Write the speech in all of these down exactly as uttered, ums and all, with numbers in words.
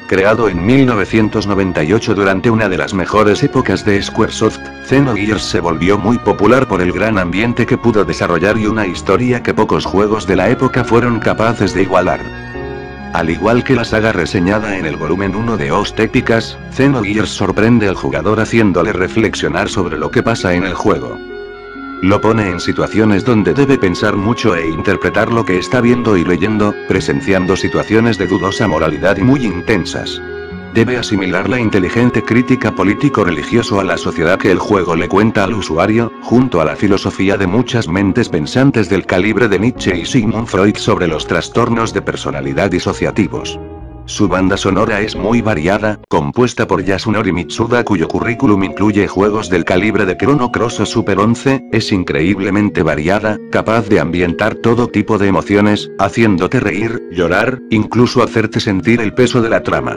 Creado en mil novecientos noventa y ocho durante una de las mejores épocas de Squaresoft, Xenogears se volvió muy popular por el gran ambiente que pudo desarrollar y una historia que pocos juegos de la época fueron capaces de igualar. Al igual que la saga reseñada en el volumen uno de Host Épicas, Xenogears sorprende al jugador haciéndole reflexionar sobre lo que pasa en el juego. Lo pone en situaciones donde debe pensar mucho e interpretar lo que está viendo y leyendo, presenciando situaciones de dudosa moralidad y muy intensas. Debe asimilar la inteligente crítica político-religioso a la sociedad que el juego le cuenta al usuario, junto a la filosofía de muchas mentes pensantes del calibre de Nietzsche y Sigmund Freud sobre los trastornos de personalidad disociativos. Su banda sonora es muy variada, compuesta por Yasunori Mitsuda cuyo currículum incluye juegos del calibre de Chrono Cross o Super once, es increíblemente variada, capaz de ambientar todo tipo de emociones, haciéndote reír, llorar, incluso hacerte sentir el peso de la trama.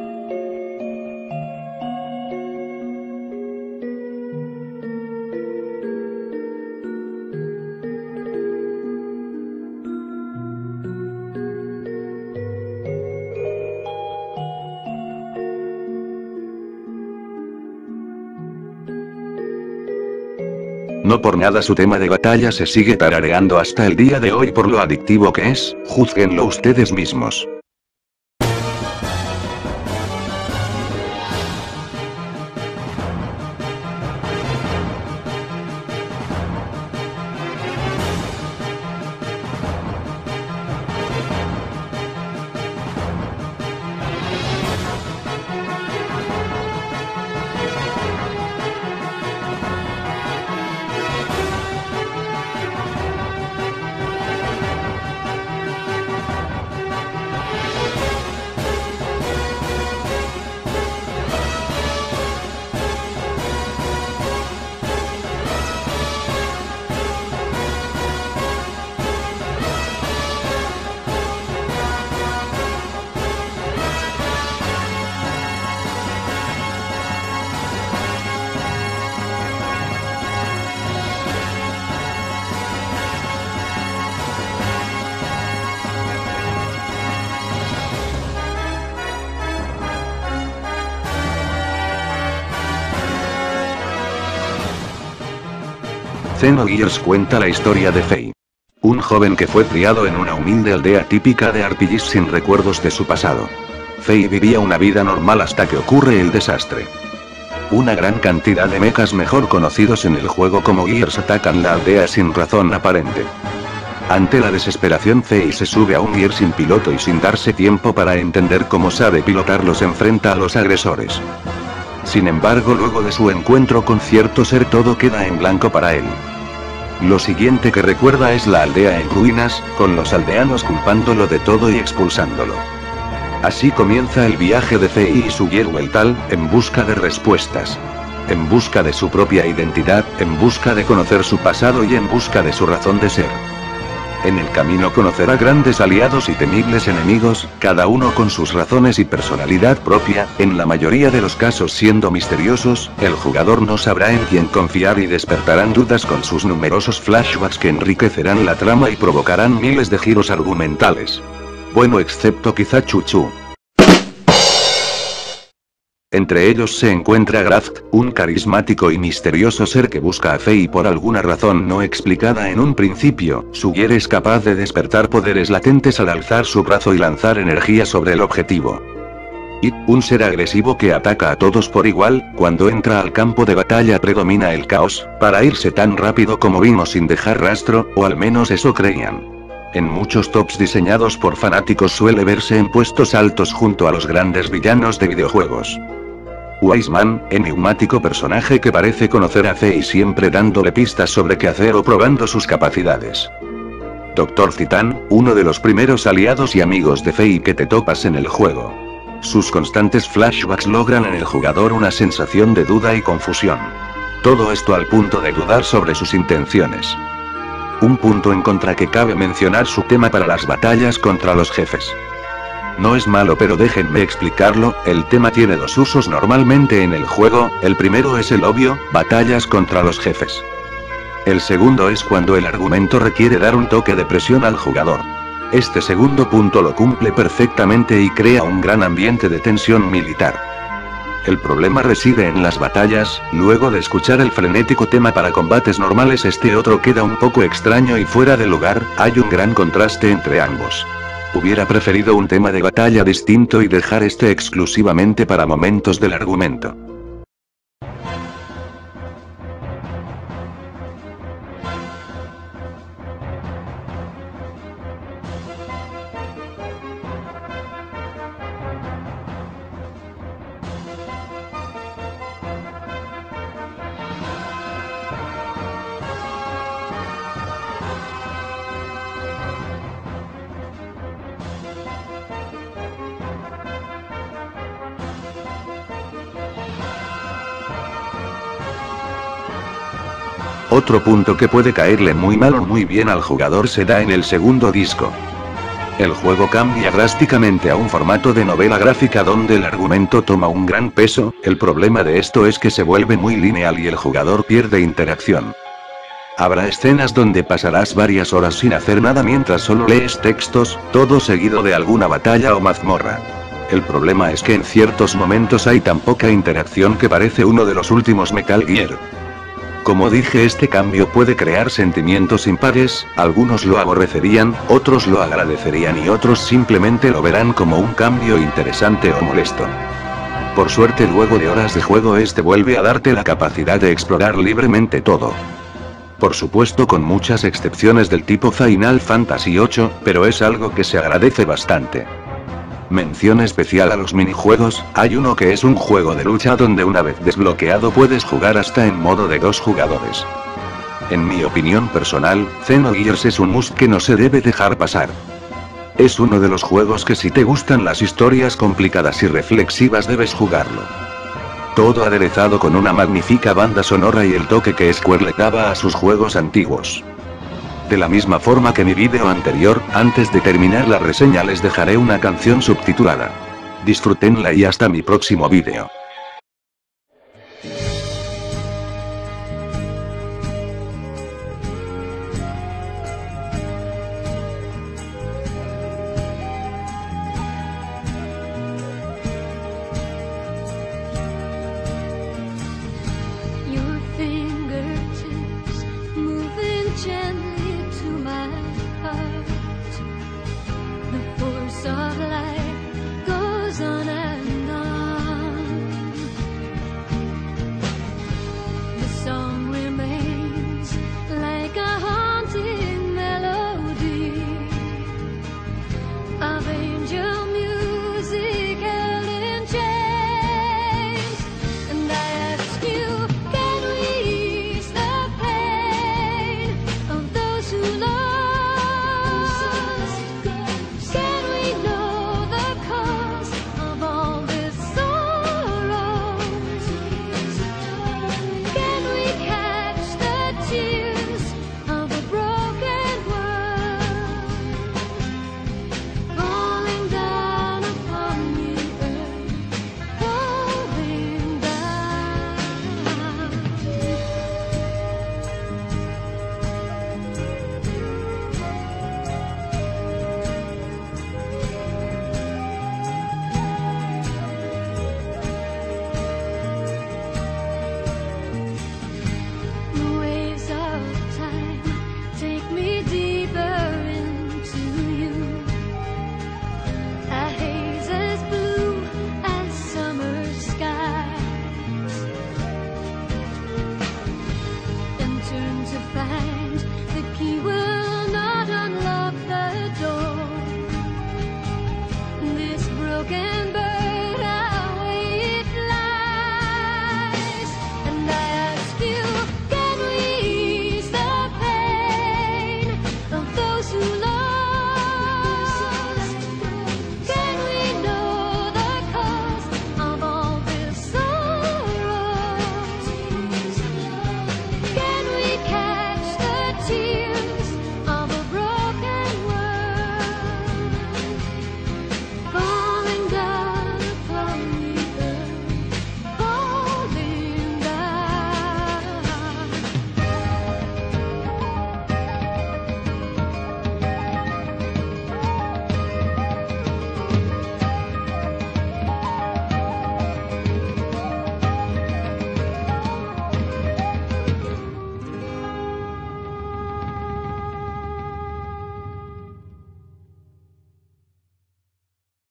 No por nada su tema de batalla se sigue tarareando hasta el día de hoy por lo adictivo que es, júzguenlo ustedes mismos. Xenogears cuenta la historia de Fei. Un joven que fue criado en una humilde aldea típica de R P Gs sin recuerdos de su pasado. Fei vivía una vida normal hasta que ocurre el desastre. Una gran cantidad de mechas mejor conocidos en el juego como Gears atacan la aldea sin razón aparente. Ante la desesperación, Fei se sube a un Gear sin piloto y sin darse tiempo para entender cómo sabe pilotarlos enfrenta a los agresores. Sin embargo, luego de su encuentro con cierto ser todo queda en blanco para él. Lo siguiente que recuerda es la aldea en ruinas, con los aldeanos culpándolo de todo y expulsándolo. Así comienza el viaje de Fei y su hierro el tal, en busca de respuestas. En busca de su propia identidad, en busca de conocer su pasado y en busca de su razón de ser. En el camino conocerá grandes aliados y temibles enemigos, cada uno con sus razones y personalidad propia, en la mayoría de los casos siendo misteriosos, el jugador no sabrá en quién confiar y despertarán dudas con sus numerosos flashbacks que enriquecerán la trama y provocarán miles de giros argumentales. Bueno, excepto quizá Chuchu. Entre ellos se encuentra Graft, un carismático y misterioso ser que busca a Fei por alguna razón no explicada en un principio. Su Gear es capaz de despertar poderes latentes al alzar su brazo y lanzar energía sobre el objetivo. Y, un ser agresivo que ataca a todos por igual, cuando entra al campo de batalla predomina el caos, para irse tan rápido como vino sin dejar rastro, o al menos eso creían. En muchos tops diseñados por fanáticos suele verse en puestos altos junto a los grandes villanos de videojuegos. Wiseman, enigmático personaje que parece conocer a Fei siempre dándole pistas sobre qué hacer o probando sus capacidades. Doctor Titán, uno de los primeros aliados y amigos de Fei que te topas en el juego. Sus constantes flashbacks logran en el jugador una sensación de duda y confusión. Todo esto al punto de dudar sobre sus intenciones. Un punto en contra que cabe mencionar su tema para las batallas contra los jefes. No es malo, pero déjenme explicarlo, el tema tiene dos usos normalmente en el juego, el primero es el obvio, batallas contra los jefes. El segundo es cuando el argumento requiere dar un toque de presión al jugador. Este segundo punto lo cumple perfectamente y crea un gran ambiente de tensión militar. El problema reside en las batallas. Luego de escuchar el frenético tema para combates normales, este otro queda un poco extraño y fuera de lugar. Hay un gran contraste entre ambos. Hubiera preferido un tema de batalla distinto y dejar este exclusivamente para momentos del argumento. Otro punto que puede caerle muy mal o muy bien al jugador se da en el segundo disco. El juego cambia drásticamente a un formato de novela gráfica donde el argumento toma un gran peso. El problema de esto es que se vuelve muy lineal y el jugador pierde interacción. Habrá escenas donde pasarás varias horas sin hacer nada mientras solo lees textos, todo seguido de alguna batalla o mazmorra. El problema es que en ciertos momentos hay tan poca interacción que parece uno de los últimos Metal Gear. Como dije, este cambio puede crear sentimientos impares. Algunos lo aborrecerían, otros lo agradecerían y otros simplemente lo verán como un cambio interesante o molesto. Por suerte, luego de horas de juego, este vuelve a darte la capacidad de explorar libremente todo. Por supuesto, con muchas excepciones del tipo Final Fantasy ocho, pero es algo que se agradece bastante. Mención especial a los minijuegos. Hay uno que es un juego de lucha donde una vez desbloqueado puedes jugar hasta en modo de dos jugadores. En mi opinión personal, Xenogears es un must que no se debe dejar pasar. Es uno de los juegos que si te gustan las historias complicadas y reflexivas debes jugarlo. Todo aderezado con una magnífica banda sonora y el toque que Square le daba a sus juegos antiguos. De la misma forma que mi vídeo anterior, antes de terminar la reseña les dejaré una canción subtitulada. Disfrútenla y hasta mi próximo vídeo.